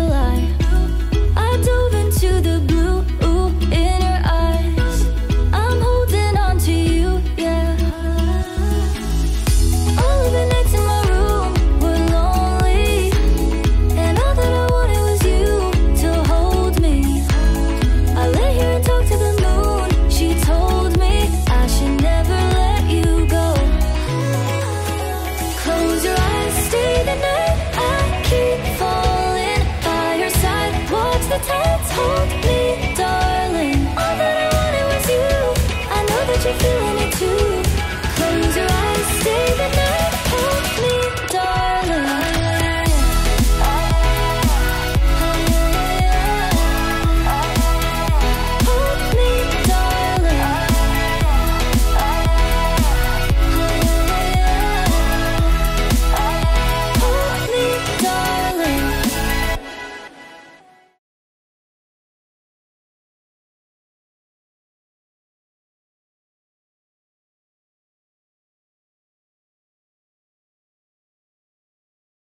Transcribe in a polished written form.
July. I dove into the blue in your eyes. I'm holding on to you, yeah. All of the nights in my room were lonely, and all that I wanted was you to hold me. I lay here and talk to the moon. She told me I should never let you go. Close your eyes, stay the night. I keep falling by your side. Watch the tides hold me.